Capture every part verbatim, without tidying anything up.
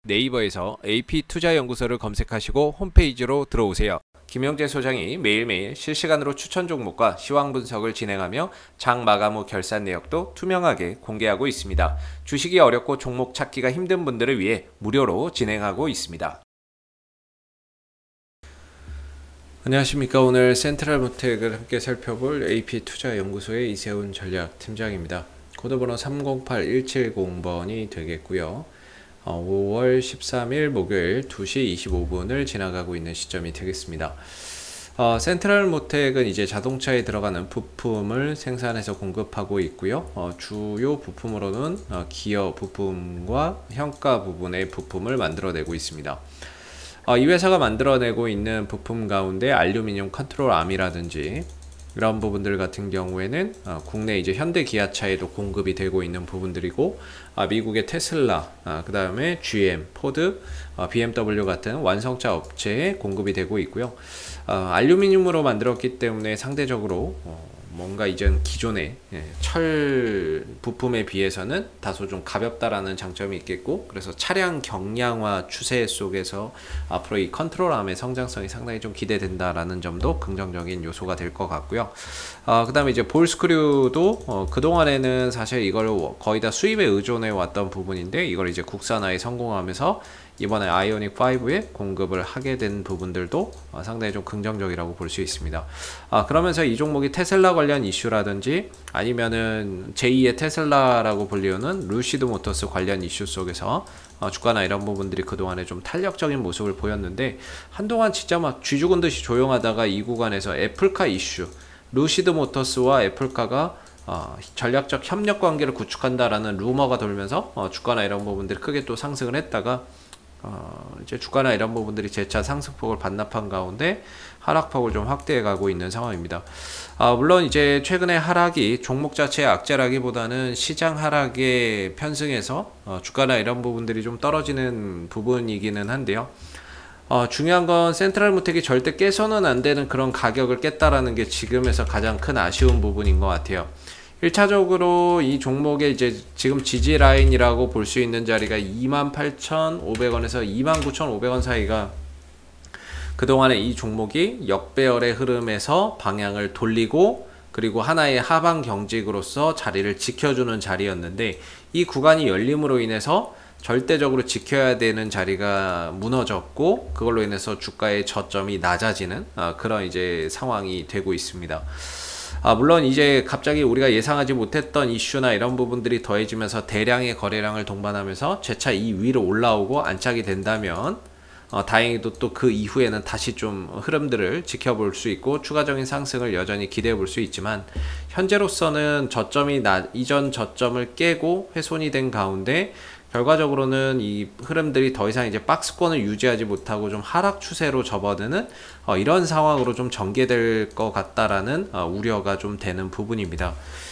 네이버에서 에이피투자연구소를 검색하시고 홈페이지로 들어오세요. 김영재 소장이 매일매일 실시간으로 추천 종목과 시황 분석을 진행하며 장 마감 후 결산 내역도 투명하게 공개하고 있습니다. 주식이 어렵고 종목 찾기가 힘든 분들을 위해 무료로 진행하고 있습니다. 안녕하십니까. 오늘 센트럴모텍을 함께 살펴볼 에이피투자연구소의 이세훈 전략팀장입니다. 코드번호 삼공팔 일칠공 번이 되겠고요. 오월 십삼일 목요일 두 시 이십오 분을 지나가고 있는 시점이 되겠습니다. 어, 센트럴모텍은 이제 자동차에 들어가는 부품을 생산해서 공급하고 있고요. 어, 주요 부품으로는 어, 기어 부품과 현가 부분의 부품을 만들어내고 있습니다. 어, 이 회사가 만들어내고 있는 부품 가운데 알루미늄 컨트롤 암이라든지 이런 부분들 같은 경우에는 어, 국내 이제 현대 기아차에도 공급이 되고 있는 부분들이고, 아, 미국의 테슬라, 아, 그 다음에 지엠, 포드, 어, 비엠더블유 같은 완성차 업체에 공급이 되고 있고요. 어, 알루미늄으로 만들었기 때문에 상대적으로 어, 뭔가 이전 기존의 예, 철 부품에 비해서는 다소 좀 가볍다라는 장점이 있겠고, 그래서 차량 경량화 추세 속에서 앞으로 이 컨트롤암의 성장성이 상당히 좀 기대된다라는 점도 긍정적인 요소가 될 것 같고요. 어, 그 다음에 이제 볼스크류도 어, 그동안에는 사실 이걸 거의 다 수입에 의존해 왔던 부분인데, 이걸 이제 국산화에 성공하면서 이번에 아이오닉 오에 공급을 하게 된 부분들도 어, 상당히 좀 긍정적이라고 볼 수 있습니다. 아, 그러면서 이 종목이 테슬라 관련 이슈라든지 아니면은 제이의 테슬라라고 불리우는 루시드 모터스 관련 이슈 속에서 어, 주가나 이런 부분들이 그동안에 좀 탄력적인 모습을 보였는데, 한동안 진짜 막 쥐죽은 듯이 조용하다가 이 구간에서 애플카 이슈, 루시드 모터스와 애플카가 어, 전략적 협력 관계를 구축한다라는 루머가 돌면서 어, 주가나 이런 부분들이 크게 또 상승을 했다가 어, 이제 주가나 이런 부분들이 재차 상승폭을 반납한 가운데 하락폭을 좀 확대해 가고 있는 상황입니다. 아, 물론 이제 최근에 하락이 종목 자체의 악재라기보다는 시장 하락에 편승해서 어, 주가나 이런 부분들이 좀 떨어지는 부분이기는 한데요. 어, 중요한 건 센트럴모텍이 절대 깨서는 안 되는 그런 가격을 깼다라는 게 지금에서 가장 큰 아쉬운 부분인 것 같아요. 일 차적으로 이 종목의 이제 지금 지지 라인이라고 볼 수 있는 자리가 이만 팔천오백 원에서 이만 구천오백 원 사이가 그동안에 이 종목이 역배열의 흐름에서 방향을 돌리고, 그리고 하나의 하방 경직으로서 자리를 지켜주는 자리였는데, 이 구간이 열림으로 인해서 절대적으로 지켜야 되는 자리가 무너졌고, 그걸로 인해서 주가의 저점이 낮아지는 아, 그런 이제 상황이 되고 있습니다. 아, 물론 이제 갑자기 우리가 예상하지 못했던 이슈나 이런 부분들이 더해지면서 대량의 거래량을 동반하면서 재차 이 위로 올라오고 안착이 된다면 어, 다행히도 또 그 이후에는 다시 좀 흐름들을 지켜볼 수 있고 추가적인 상승을 여전히 기대해 볼 수 있지만, 현재로서는 저점이 나, 이전 저점을 깨고 훼손이 된 가운데 결과적으로는 이 흐름들이 더 이상 이제 박스권을 유지하지 못하고 좀 하락 추세로 접어드는 어, 이런 상황으로 좀 전개될 것 같다라는 어, 우려가 좀 되는 부분입니다.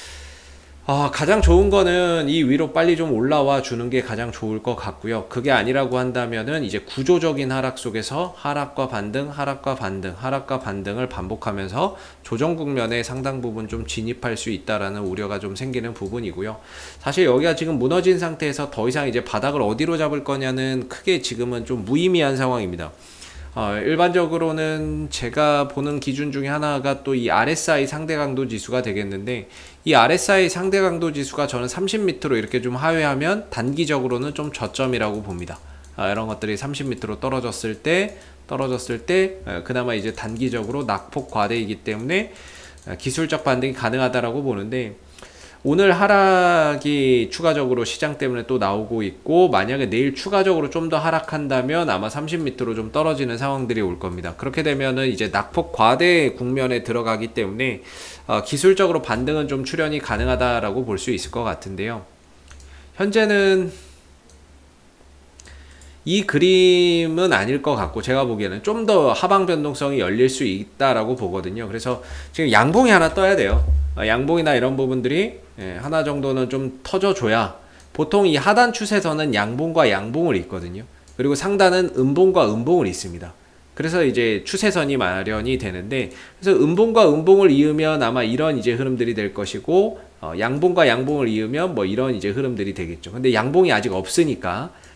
어, 가장 좋은 거는 이 위로 빨리 좀 올라와 주는 게 가장 좋을 것 같고요. 그게 아니라고 한다면은 이제 구조적인 하락 속에서 하락과 반등, 하락과 반등, 하락과 반등을 반복하면서 조정 국면에 상당 부분 좀 진입할 수 있다라는 우려가 좀 생기는 부분이고요. 사실 여기가 지금 무너진 상태에서 더 이상 이제 바닥을 어디로 잡을 거냐는 크게 지금은 좀 무의미한 상황입니다. 어, 일반적으로는 제가 보는 기준 중에 하나가 또 이 알에스아이 상대 강도 지수가 되겠는데, 이 알에스아이 상대 강도 지수가 저는 삼십 미터로 이렇게 좀 하회하면 단기적으로는 좀 저점이라고 봅니다. 아, 이런 것들이 삼십 미터로 떨어졌을 때 떨어졌을 때 어, 그나마 이제 단기적으로 낙폭 과대이기 때문에 어, 기술적 반등이 가능하다라고 보는데, 오늘 하락이 추가적으로 시장 때문에 또 나오고 있고, 만약에 내일 추가적으로 좀 더 하락한다면 아마 삼십 미터로 좀 떨어지는 상황들이 올 겁니다. 그렇게 되면은 이제 낙폭 과대 국면에 들어가기 때문에 어, 기술적으로 반등은 좀 출현이 가능하다라고 볼 수 있을 것 같은데요. 현재는 이 그림은 아닐 것 같고, 제가 보기에는 좀 더 하방 변동성이 열릴 수 있다라고 보거든요. 그래서 지금 양봉이 하나 떠야 돼요. 양봉이나 이런 부분들이 하나 정도는 좀 터져줘야, 보통 이 하단 추세선은 양봉과 양봉을 잇거든요. 그리고 상단은 음봉과 음봉을 잇습니다. 그래서 이제 추세선이 마련이 되는데, 그래서 음봉과 음봉을 이으면 아마 이런 이제 흐름들이 될 것이고, 어, 양봉과 양봉을 이으면 뭐 이런 이제 흐름들이 되겠죠. 근데 양봉이 아직 없으니까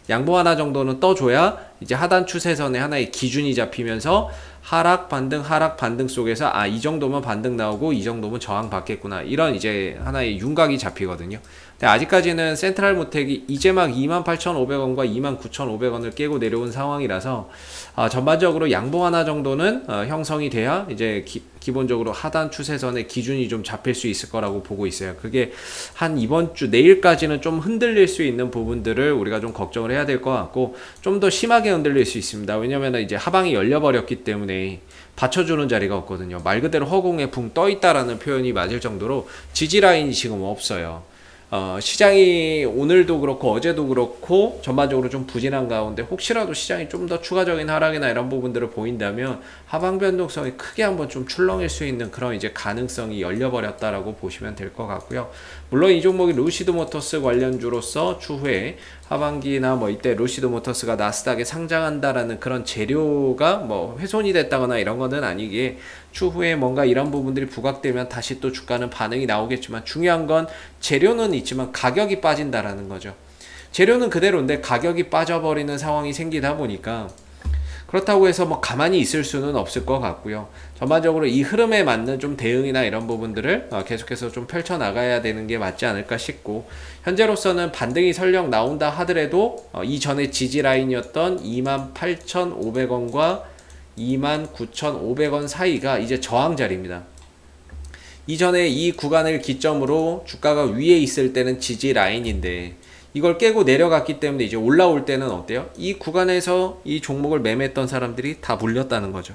양봉 하나 정도는 떠줘야 이제 하단 추세선의 하나의 기준이 잡히면서 하락 반등 하락 반등 속에서 아 이 정도면 반등 나오고 이 정도면 저항 받겠구나, 이런 이제 하나의 윤곽이 잡히거든요. 근데 아직까지는 센트럴모텍이 이제 막 이만 팔천오백 원과 이만 구천오백 원을 깨고 내려온 상황이라서 아, 전반적으로 양봉 하나 정도는 어, 형성이 돼야 이제 기, 기본적으로 하단 추세선의 기준이 좀 잡힐 수 있을 거라고 보고 있어요. 그게 한 이번 주 내일까지는 좀 흔들릴 수 있는 부분들을 우리가 좀 걱정을 해야 될 것 같고, 좀 더 심하게 흔들릴 수 있습니다. 왜냐면 이제 하방이 열려버렸기 때문에 받쳐주는 자리가 없거든요. 말 그대로 허공에 붕 떠 있다라는 표현이 맞을 정도로 지지 라인이 지금 없어요. 어, 시장이 오늘도 그렇고 어제도 그렇고 전반적으로 좀 부진한 가운데 혹시라도 시장이 좀 더 추가적인 하락이나 이런 부분들을 보인다면 하방 변동성이 크게 한번 좀 출렁일 수 있는 그런 이제 가능성이 열려버렸다라고 보시면 될 것 같고요. 물론 이 종목이 루시드 모터스 관련주로서 추후에 하반기나 뭐 이때 루시드 모터스가 나스닥에 상장한다라는 그런 재료가 뭐 훼손이 됐다거나 이런 거는 아니기에 추후에 뭔가 이런 부분들이 부각되면 다시 또 주가는 반응이 나오겠지만, 중요한 건 재료는 있지만 가격이 빠진다라는 거죠. 재료는 그대로인데 가격이 빠져버리는 상황이 생기다 보니까 그렇다고 해서 뭐 가만히 있을 수는 없을 것 같고요. 전반적으로 이 흐름에 맞는 좀 대응이나 이런 부분들을 계속해서 좀 펼쳐 나가야 되는 게 맞지 않을까 싶고, 현재로서는 반등이 설령 나온다 하더라도 이전에 지지 라인이었던 이만 팔천오백 원과 이만 구천오백 원 사이가 이제 저항 자리입니다. 이전에 이 구간을 기점으로 주가가 위에 있을 때는 지지 라인인데 이걸 깨고 내려갔기 때문에 이제 올라올 때는 어때요? 이 구간에서 이 종목을 매매했던 사람들이 다 물렸다는 거죠.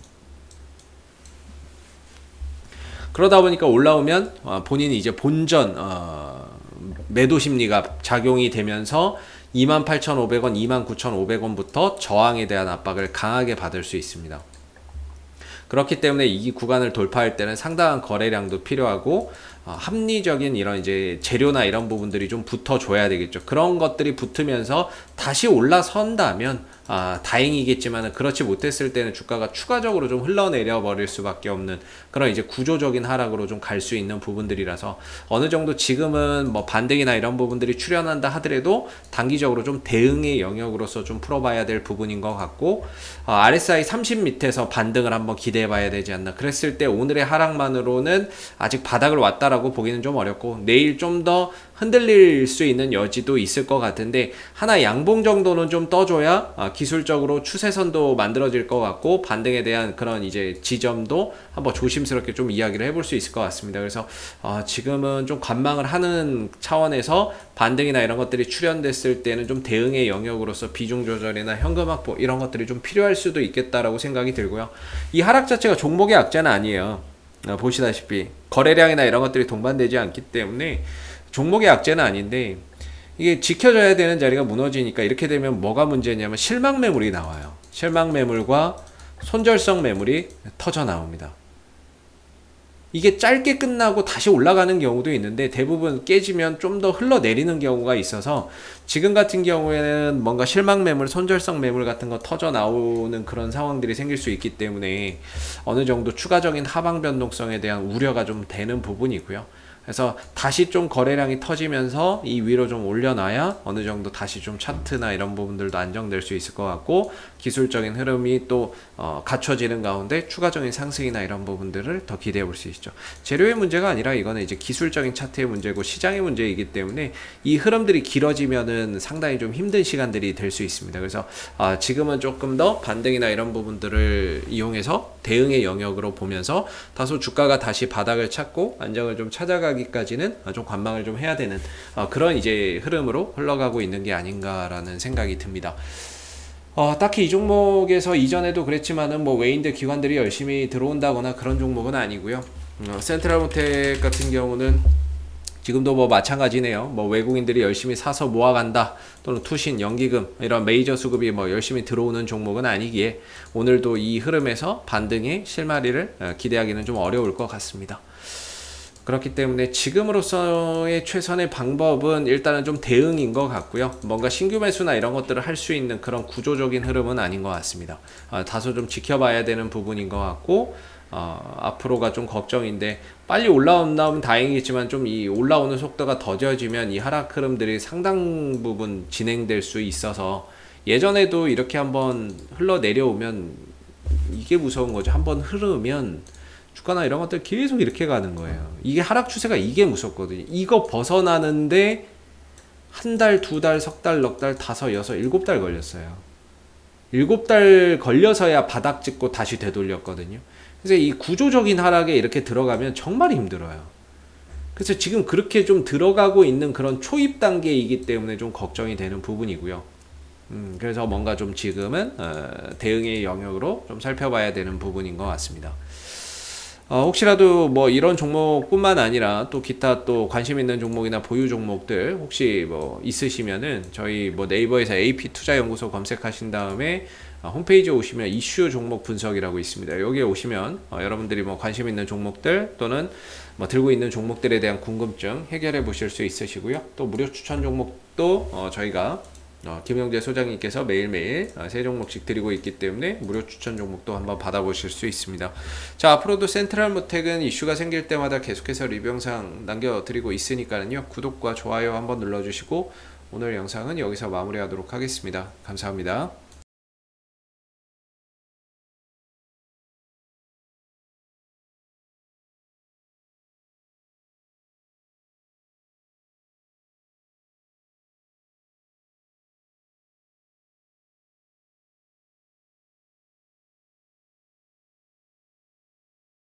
그러다 보니까 올라오면 본인이 이제 본전 어, 매도 심리가 작용이 되면서 이만 팔천오백 원, 이만 구천오백 원부터 저항에 대한 압박을 강하게 받을 수 있습니다. 그렇기 때문에 이 구간을 돌파할 때는 상당한 거래량도 필요하고 어, 합리적인 이런 이제 재료나 이런 부분들이 좀 붙어줘야 되겠죠. 그런 것들이 붙으면서 다시 올라선다면 아, 다행이겠지만 그렇지 못했을 때는 주가가 추가적으로 좀 흘러내려 버릴 수밖에 없는 그런 이제 구조적인 하락으로 좀 갈 수 있는 부분들이라서 어느 정도 지금은 뭐 반등이나 이런 부분들이 출현한다 하더라도 단기적으로 좀 대응의 영역으로서 좀 풀어봐야 될 부분인 것 같고, 어, 알에스아이 삼십 밑에서 반등을 한번 기대해 봐야 되지 않나. 그랬을 때 오늘의 하락만으로는 아직 바닥을 왔다라고 보기는 좀 어렵고 내일 좀 더 흔들릴 수 있는 여지도 있을 것 같은데, 하나 양봉 정도는 좀 떠줘야 어, 기술적으로 추세선도 만들어질 것 같고 반등에 대한 그런 이제 지점도 한번 조심스럽게 좀 이야기를 해볼 수 있을 것 같습니다. 그래서 어, 지금은 좀 관망을 하는 차원에서 반등이나 이런 것들이 출현됐을 때는 좀 대응의 영역으로서 비중 조절이나 현금 확보 이런 것들이 좀 필요할 수도 있겠다라고 생각이 들고요. 이 하락 자체가 종목의 악재는 아니에요. 어, 보시다시피 거래량이나 이런 것들이 동반되지 않기 때문에 종목의 악재는 아닌데, 이게 지켜져야 되는 자리가 무너지니까 이렇게 되면 뭐가 문제냐면 실망 매물이 나와요. 실망 매물과 손절성 매물이 터져 나옵니다. 이게 짧게 끝나고 다시 올라가는 경우도 있는데 대부분 깨지면 좀 더 흘러내리는 경우가 있어서 지금 같은 경우에는 뭔가 실망 매물, 손절성 매물 같은 거 터져 나오는 그런 상황들이 생길 수 있기 때문에 어느 정도 추가적인 하방 변동성에 대한 우려가 좀 되는 부분이고요. 그래서 다시 좀 거래량이 터지면서 이 위로 좀 올려놔야 어느 정도 다시 좀 차트나 이런 부분들도 안정될 수 있을 것 같고, 기술적인 흐름이 또 어, 갖춰지는 가운데 추가적인 상승이나 이런 부분들을 더 기대해 볼 수 있죠. 재료의 문제가 아니라 이거는 이제 기술적인 차트의 문제고 시장의 문제이기 때문에 이 흐름들이 길어지면은 상당히 좀 힘든 시간들이 될 수 있습니다. 그래서 어, 지금은 조금 더 반등이나 이런 부분들을 이용해서 대응의 영역으로 보면서 다소 주가가 다시 바닥을 찾고 안정을 좀 찾아가기까지는 좀 관망을 좀 해야 되는 어, 그런 이제 흐름으로 흘러가고 있는 게 아닌가라는 생각이 듭니다. 어, 딱히 이 종목에서 이전에도 그랬지만은 뭐 외인들 기관들이 열심히 들어온다거나 그런 종목은 아니고요. 어, 센트럴모텍 같은 경우는 지금도 뭐 마찬가지네요. 뭐 외국인들이 열심히 사서 모아간다 또는 투신, 연기금 이런 메이저 수급이 뭐 열심히 들어오는 종목은 아니기에 오늘도 이 흐름에서 반등의 실마리를 기대하기는 좀 어려울 것 같습니다. 그렇기 때문에 지금으로서의 최선의 방법은 일단은 좀 대응인 것 같고요. 뭔가 신규 매수나 이런 것들을 할 수 있는 그런 구조적인 흐름은 아닌 것 같습니다. 아, 다소 좀 지켜봐야 되는 부분인 것 같고, 어, 앞으로가 좀 걱정인데, 빨리 올라온다면 다행이지만 좀 이 올라오는 속도가 더뎌지면 이 하락 흐름들이 상당 부분 진행될 수 있어서, 예전에도 이렇게 한번 흘러 내려오면 이게 무서운 거죠. 한번 흐르면 주가나 이런 것들 계속 이렇게 가는 거예요. 이게 하락 추세가 이게 무섭거든요. 이거 벗어나는데 한 달, 두 달, 석 달, 넉 달, 다섯, 여섯, 일곱 달 걸렸어요. 일곱 달 걸려서야 바닥 찍고 다시 되돌렸거든요. 그래서 이 구조적인 하락에 이렇게 들어가면 정말 힘들어요. 그래서 지금 그렇게 좀 들어가고 있는 그런 초입 단계이기 때문에 좀 걱정이 되는 부분이고요. 음, 그래서 뭔가 좀 지금은 어, 대응의 영역으로 좀 살펴봐야 되는 부분인 것 같습니다. 어, 혹시라도 뭐 이런 종목뿐만 아니라 또 기타 또 관심 있는 종목이나 보유 종목들 혹시 뭐 있으시면은 저희 뭐 네이버에서 에이피 투자연구소 검색하신 다음에 어, 홈페이지에 오시면 이슈 종목 분석이라고 있습니다. 여기에 오시면 어, 여러분들이 뭐 관심 있는 종목들 또는 뭐 들고 있는 종목들에 대한 궁금증 해결해 보실 수 있으시고요. 또 무료 추천 종목도 어, 저희가 어, 김영재 소장님께서 매일매일 어, 세 종목씩 드리고 있기 때문에 무료 추천 종목도 한번 받아보실 수 있습니다. 자, 앞으로도 센트럴모텍은 이슈가 생길 때마다 계속해서 리뷰 영상 남겨드리고 있으니까요. 구독과 좋아요 한번 눌러주시고 오늘 영상은 여기서 마무리하도록 하겠습니다. 감사합니다.